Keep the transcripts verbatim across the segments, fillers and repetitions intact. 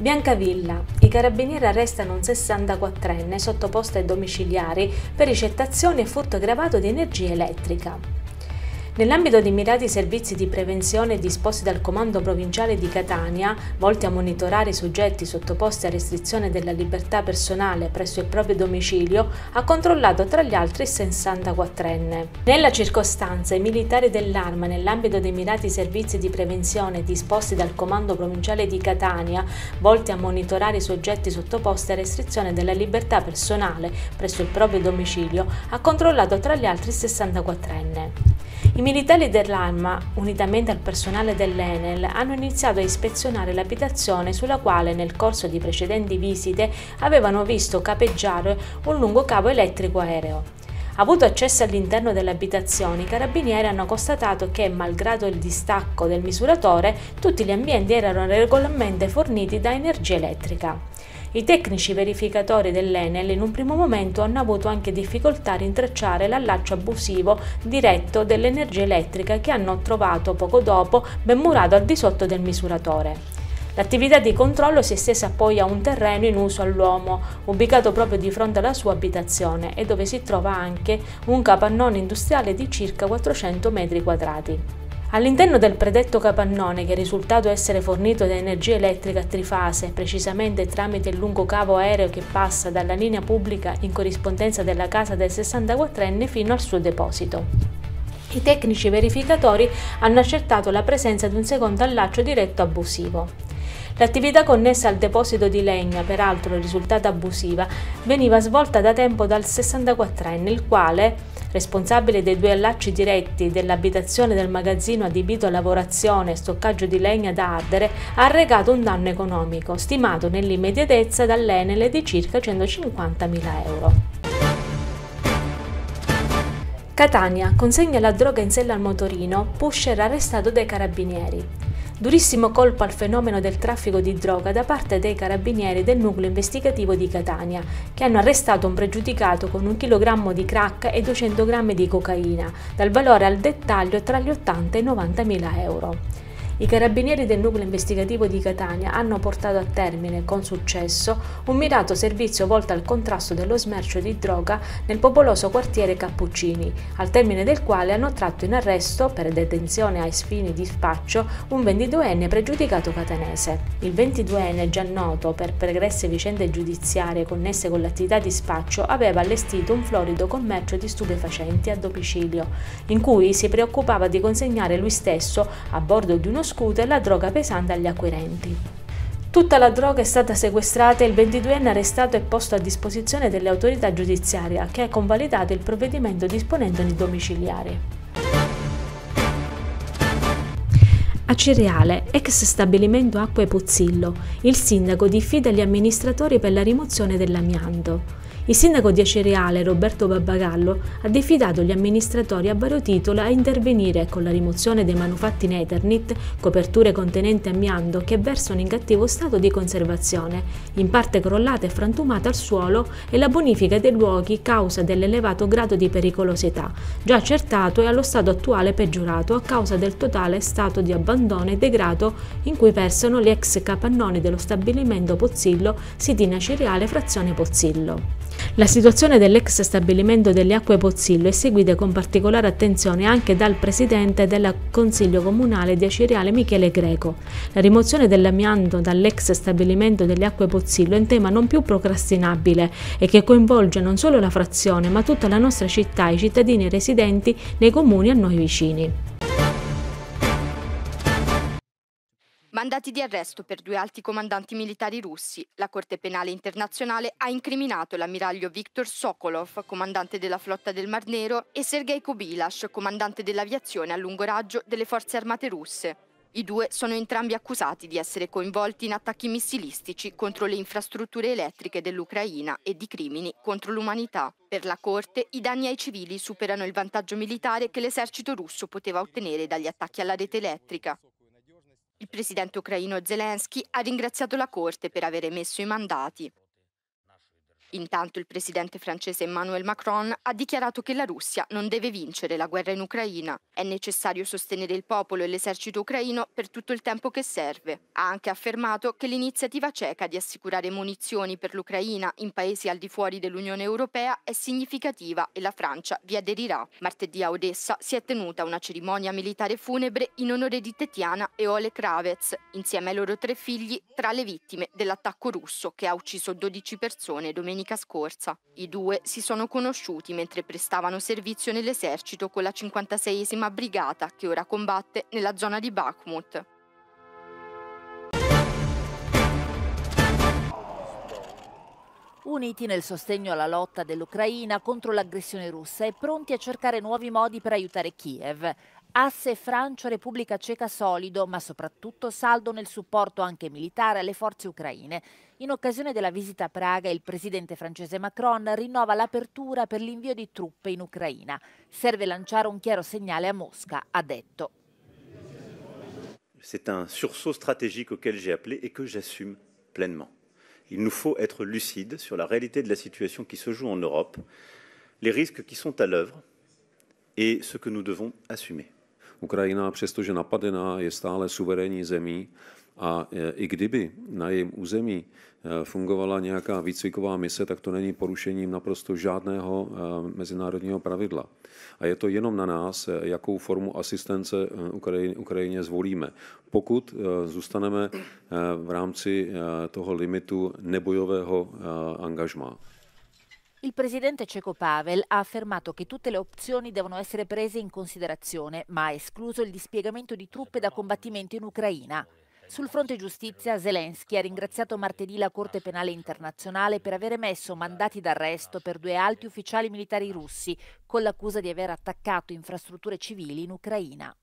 Biancavilla. I carabinieri arrestano un sessantaquattrenne sottoposto ai domiciliari per ricettazione e furto aggravato di energia elettrica. Nell'ambito di mirati servizi di prevenzione disposti dal Comando Provinciale di Catania, volti a monitorare i soggetti sottoposti a restrizione della libertà personale presso il proprio domicilio, ha controllato tra gli altri il sessantaquattrenne. Nella circostanza, i militari dell'Arma, nell'ambito dei mirati servizi di prevenzione disposti dal Comando Provinciale di Catania, volti a monitorare i soggetti sottoposti a restrizione della libertà personale presso il proprio domicilio, ha controllato tra gli altri il sessantaquattrenne. I militari dell'Arma, unitamente al personale dell'Enel, hanno iniziato a ispezionare l'abitazione sulla quale nel corso di precedenti visite avevano visto capeggiare un lungo cavo elettrico aereo. Avuto accesso all'interno dell'abitazione, i carabinieri hanno constatato che, malgrado il distacco del misuratore, tutti gli ambienti erano regolarmente forniti da energia elettrica. I tecnici verificatori dell'Enel in un primo momento hanno avuto anche difficoltà a rintracciare l'allaccio abusivo diretto dell'energia elettrica che hanno trovato poco dopo ben murato al di sotto del misuratore. L'attività di controllo si è estesa poi a un terreno in uso all'uomo, ubicato proprio di fronte alla sua abitazione e dove si trova anche un capannone industriale di circa quattrocento metri quadrati. All'interno del predetto capannone, che è risultato essere fornito da energia elettrica a trifase, precisamente tramite il lungo cavo aereo che passa dalla linea pubblica in corrispondenza della casa del sessantaquattrenne fino al suo deposito. I tecnici verificatori hanno accertato la presenza di un secondo allaccio diretto abusivo. L'attività connessa al deposito di legna, peraltro risultata abusiva, veniva svolta da tempo dal sessantaquattrenne, il quale, responsabile dei due allacci diretti dell'abitazione del magazzino adibito a lavorazione e stoccaggio di legna da ardere, ha arrecato un danno economico, stimato nell'immediatezza dall'Enel di circa centocinquantamila euro. Catania consegna la droga in sella al motorino, pusher arrestato dai carabinieri. Durissimo colpo al fenomeno del traffico di droga da parte dei carabinieri del nucleo investigativo di Catania, che hanno arrestato un pregiudicato con un chilogrammo di crack e duecento grammi di cocaina, dal valore al dettaglio tra gli ottanta e i novantamila euro. I carabinieri del nucleo investigativo di Catania hanno portato a termine, con successo, un mirato servizio volto al contrasto dello smercio di droga nel popoloso quartiere Cappuccini, al termine del quale hanno tratto in arresto, per detenzione ai fini di spaccio, un ventiduenne pregiudicato catanese. Il ventiduenne, già noto per pregresse vicende giudiziarie connesse con l'attività di spaccio, aveva allestito un florido commercio di stupefacenti a domicilio, in cui si preoccupava di consegnare lui stesso, a bordo di uno scooter, la droga pesante agli acquirenti. Tutta la droga è stata sequestrata e il ventiduenne arrestato e posto a disposizione delle autorità giudiziarie, che ha convalidato il provvedimento disponendone domiciliari. Acireale, ex stabilimento Acque Pozzillo. Il sindaco diffida gli amministratori per la rimozione dell'amianto. Il sindaco di Acireale, Roberto Babbagallo, ha diffidato gli amministratori a vario titolo a intervenire con la rimozione dei manufatti in Eternit, coperture contenenti amianto che versano in cattivo stato di conservazione, in parte crollate e frantumate al suolo, e la bonifica dei luoghi causa dell'elevato grado di pericolosità, già accertato e allo stato attuale peggiorato a causa del totale stato di abbandono e degrado in cui versano gli ex capannoni dello stabilimento Pozzillo, siti in Acireale, frazione Pozzillo. La situazione dell'ex stabilimento delle Acque Pozzillo è seguita con particolare attenzione anche dal presidente del Consiglio Comunale di Acireale, Michele Greco. La rimozione dell'amianto dall'ex stabilimento delle Acque Pozzillo è un tema non più procrastinabile e che coinvolge non solo la frazione ma tutta la nostra città e i cittadini residenti nei comuni a noi vicini. Mandati di arresto per due alti comandanti militari russi. La Corte Penale Internazionale ha incriminato l'ammiraglio Viktor Sokolov, comandante della flotta del Mar Nero, e Sergei Kobylash, comandante dell'aviazione a lungo raggio delle forze armate russe. I due sono entrambi accusati di essere coinvolti in attacchi missilistici contro le infrastrutture elettriche dell'Ucraina e di crimini contro l'umanità. Per la Corte, i danni ai civili superano il vantaggio militare che l'esercito russo poteva ottenere dagli attacchi alla rete elettrica. Il presidente ucraino Zelensky ha ringraziato la Corte per aver emesso i mandati. Intanto il presidente francese Emmanuel Macron ha dichiarato che la Russia non deve vincere la guerra in Ucraina. È necessario sostenere il popolo e l'esercito ucraino per tutto il tempo che serve. Ha anche affermato che l'iniziativa ceca di assicurare munizioni per l'Ucraina in paesi al di fuori dell'Unione Europea è significativa e la Francia vi aderirà. Martedì a Odessa si è tenuta una cerimonia militare funebre in onore di Tetiana e Oleg Kravets, insieme ai loro tre figli, tra le vittime dell'attacco russo che ha ucciso dodici persone domenica scorsa. I due si sono conosciuti mentre prestavano servizio nell'esercito con la cinquantaseiesima brigata che ora combatte nella zona di Bakhmut. Uniti nel sostegno alla lotta dell'Ucraina contro l'aggressione russa e pronti a cercare nuovi modi per aiutare Kiev. Asse Francia-Repubblica Ceca solido, ma soprattutto saldo nel supporto anche militare alle forze ucraine. In occasione della visita a Praga, il presidente francese Macron rinnova l'apertura per l'invio di truppe in Ucraina. Serve lanciare un chiaro segnale a Mosca, ha detto. C'est un sursaut stratégique auquel j'ai appelé et que j'assume pleinement. Il nous faut être lucide sur la réalité de la situation qui se joue en Europe, les risques qui sont à l'œuvre et ce que nous devons assumer. Ukrajina, přestože napadená, je stále suverénní zemí a i kdyby na jejím území fungovala nějaká výcviková mise, tak to není porušením naprosto žádného mezinárodního pravidla. A je to jenom na nás, jakou formu asistence Ukrajině zvolíme. Pokud zůstaneme v rámci toho limitu nebojového angažmá. Il presidente ceco Pavel ha affermato che tutte le opzioni devono essere prese in considerazione, ma ha escluso il dispiegamento di truppe da combattimento in Ucraina. Sul fronte giustizia, Zelensky ha ringraziato martedì la Corte Penale Internazionale per aver emesso mandati d'arresto per due alti ufficiali militari russi, con l'accusa di aver attaccato infrastrutture civili in Ucraina.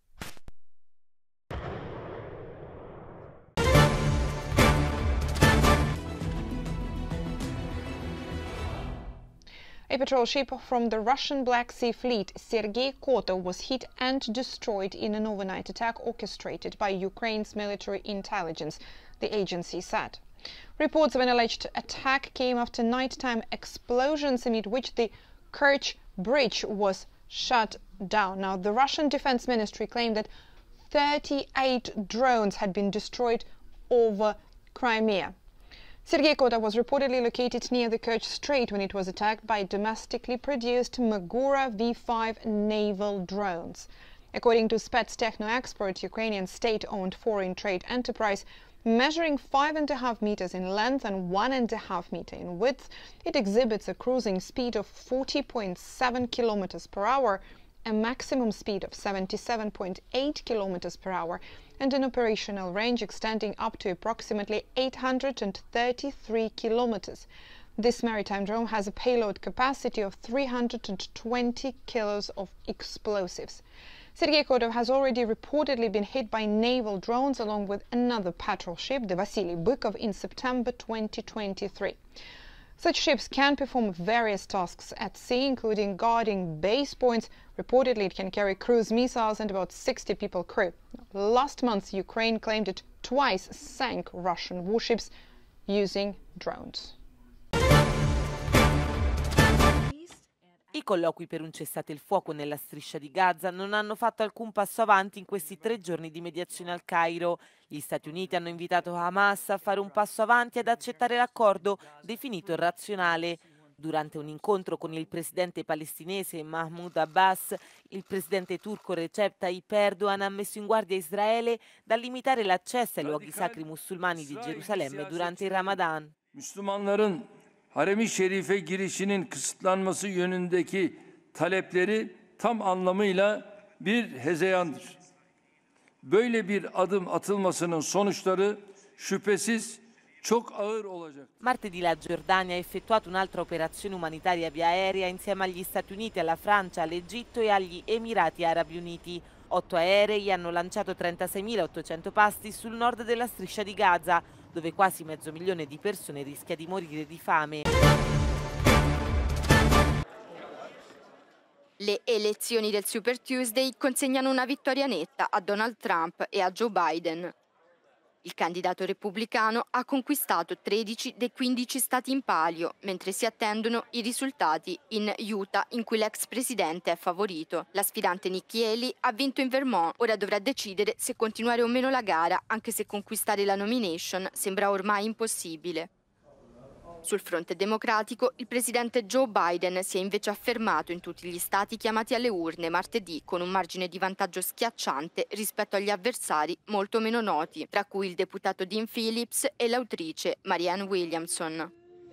A patrol ship from the Russian Black Sea Fleet, Sergei Kotov, was hit and destroyed in an overnight attack orchestrated by Ukraine's military intelligence, the agency said. Reports of an alleged attack came after nighttime explosions amid which the Kerch Bridge was shut down. Now, the Russian Defense Ministry claimed that thirty-eight drones had been destroyed over Crimea. Sergei Kotov was reportedly located near the Kerch Strait when it was attacked by domestically produced Magura V five naval drones. According to Spetstechno expert, Ukrainian state-owned foreign trade enterprise, measuring five and a half meters in length and one and a half meter in width, it exhibits a cruising speed of forty point seven kilometers per hour, a maximum speed of seventy-seven point eight kilometers per hour, and an operational range extending up to approximately eight hundred thirty-three kilometers. This maritime drone has a payload capacity of three hundred twenty kilos of explosives. Sergei Kotov has already reportedly been hit by naval drones along with another patrol ship, the Vasily Bykov, in September twenty twenty-three. Such ships can perform various tasks at sea, including guarding base points. Reportedly, it can carry cruise missiles and about sixty people crew. Last month, Ukraine claimed it twice sank Russian warships using drones. I colloqui per un cessate il fuoco nella striscia di Gaza non hanno fatto alcun passo avanti in questi tre giorni di mediazione al Cairo. Gli Stati Uniti hanno invitato Hamas a fare un passo avanti e ad accettare l'accordo, definito razionale. Durante un incontro con il presidente palestinese Mahmoud Abbas, il presidente turco Recep Tayyip Erdogan ha messo in guardia Israele dal limitare l'accesso ai luoghi sacri musulmani di Gerusalemme durante il Ramadan. Müslümanların Harem-i Şerif'e girişinin kısıtlanması yönündeki talepleri tam anlamıyla bir hezeyandır. Böyle bir adım atılmasının sonuçları şüphesiz çok ağır olacak. Martedì la Giordania ha effettuato un'altra operazione umanitaria via aerea insieme agli Stati Uniti, alla Francia, all'Egitto e agli Emirati Arabi Uniti. Otto aerei hanno lanciato trentaseimilaottocento pasti sul nord della striscia di Gaza, dove quasi mezzo milione di persone rischia di morire di fame. Le elezioni del Super Tuesday consegnano una vittoria netta a Donald Trump e a Joe Biden. Il candidato repubblicano ha conquistato tredici dei quindici stati in palio, mentre si attendono i risultati in Utah, in cui l'ex presidente è favorito. La sfidante Nikki Haley ha vinto in Vermont, ora dovrà decidere se continuare o meno la gara, anche se conquistare la nomination sembra ormai impossibile. Sul fronte democratico, il presidente Joe Biden si è invece affermato in tutti gli stati chiamati alle urne martedì con un margine di vantaggio schiacciante rispetto agli avversari molto meno noti, tra cui il deputato Dean Phillips e l'autrice Marianne Williamson.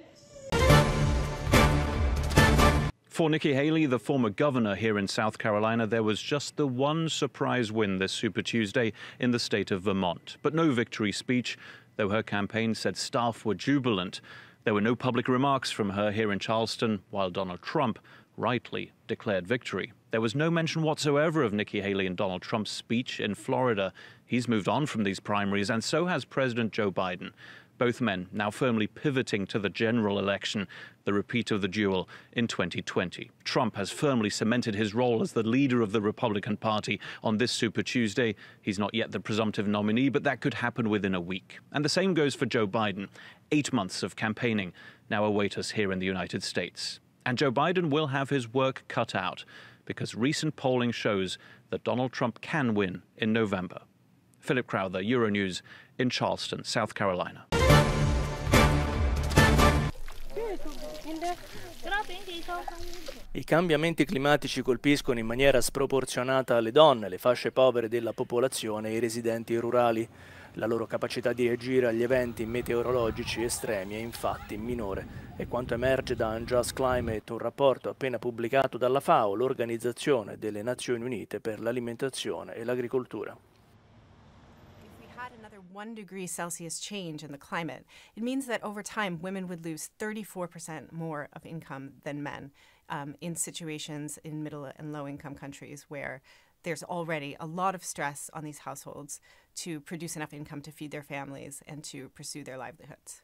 For Nikki Haley, the former governor here in South Carolina, there was just the one surprise win this Super Tuesday in the state of Vermont, but no victory speech, though her campaign said staff were jubilant. There were no public remarks from her here in Charleston, while Donald Trump rightly declared victory. There was no mention whatsoever of Nikki Haley and Donald Trump's speech in Florida. He's moved on from these primaries, and so has President Joe Biden. Both men now firmly pivoting to the general election, the repeat of the duel in twenty twenty. Trump has firmly cemented his role as the leader of the Republican Party on this Super Tuesday. He's not yet the presumptive nominee, but that could happen within a week. And the same goes for Joe Biden. Eight months of campaigning now await us here in the United States. And Joe Biden will have his work cut out because recent polling shows that Donald Trump can win in November. Philip Crowther, Euronews in Charleston, South Carolina. I cambiamenti climatici colpiscono in maniera sproporzionata le donne, le fasce povere della popolazione e i residenti rurali. La loro capacità di reagire agli eventi meteorologici estremi è infatti minore. È quanto emerge da Unjust Climate, un rapporto appena pubblicato dalla FAO, l'Organizzazione delle Nazioni Unite per l'Alimentazione e l'Agricoltura. One degree Celsius change in the climate, it means that over time women would lose thirty-four percent more of income than men um, in situations in middle and low income countries where there's already a lot of stress on these households to produce enough income to feed their families and to pursue their livelihoods.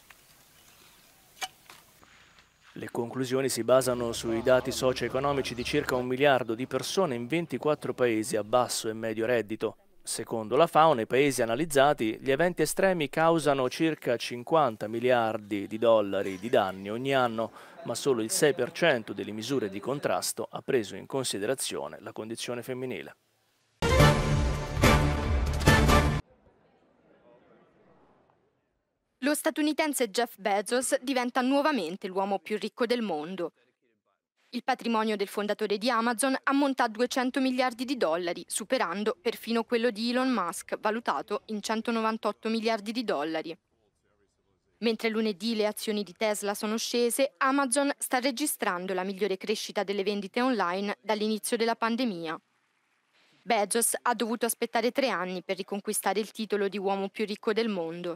Le conclusioni si basano sui dati socio-economici di circa un miliardo di persone in ventiquattro paesi a basso e medio reddito. Secondo la FAO, nei paesi analizzati, gli eventi estremi causano circa cinquanta miliardi di dollari di danni ogni anno, ma solo il sei per cento delle misure di contrasto ha preso in considerazione la condizione femminile. Lo statunitense Jeff Bezos diventa nuovamente l'uomo più ricco del mondo. Il patrimonio del fondatore di Amazon ammonta a duecento miliardi di dollari, superando perfino quello di Elon Musk, valutato in centonovantotto miliardi di dollari. Mentre lunedì le azioni di Tesla sono scese, Amazon sta registrando la migliore crescita delle vendite online dall'inizio della pandemia. Bezos ha dovuto aspettare tre anni per riconquistare il titolo di uomo più ricco del mondo.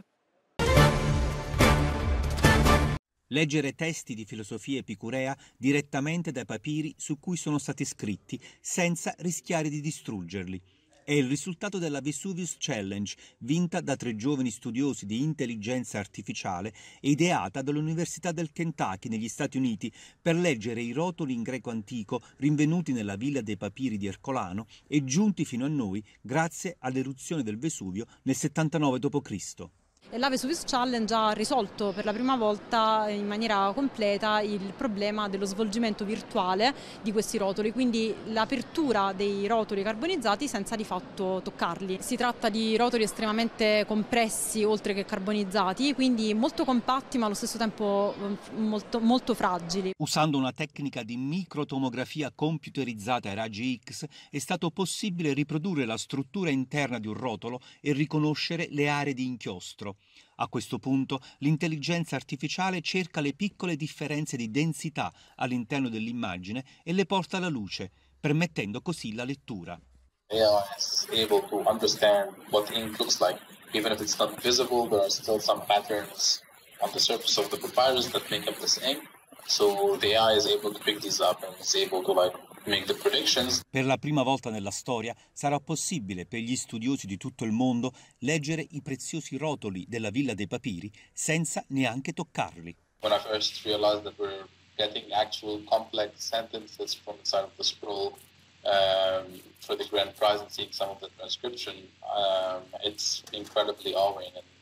Leggere testi di filosofia epicurea direttamente dai papiri su cui sono stati scritti, senza rischiare di distruggerli. È il risultato della Vesuvius Challenge, vinta da tre giovani studiosi di intelligenza artificiale e ideata dall'Università del Kentucky negli Stati Uniti per leggere i rotoli in greco antico rinvenuti nella Villa dei Papiri di Ercolano e giunti fino a noi grazie all'eruzione del Vesuvio nel settantanove dopo Cristo. La Vesuvius Challenge ha risolto per la prima volta in maniera completa il problema dello svolgimento virtuale di questi rotoli, quindi l'apertura dei rotoli carbonizzati senza di fatto toccarli. Si tratta di rotoli estremamente compressi oltre che carbonizzati, quindi molto compatti ma allo stesso tempo molto, molto fragili. Usando una tecnica di microtomografia computerizzata ai raggi X è stato possibile riprodurre la struttura interna di un rotolo e riconoscere le aree di inchiostro. A questo punto l'intelligenza artificiale cerca le piccole differenze di densità all'interno dell'immagine e le porta alla luce, permettendo così la lettura. A I is able to understand what ink looks like. Even if it's not visible, there are still some patterns on the surface of the papyrus that make up this ink. So the A I is able to pick these up and is able to like make the predictions. Per la prima volta nella storia sarà possibile per gli studiosi di tutto il mondo leggere i preziosi rotoli della Villa dei Papiri senza neanche toccarli. When I first realized that we're getting actual complex sentences from inside of the scroll, um, for the grand prize and seeing some of the transcription, um, it's incredibly awing. And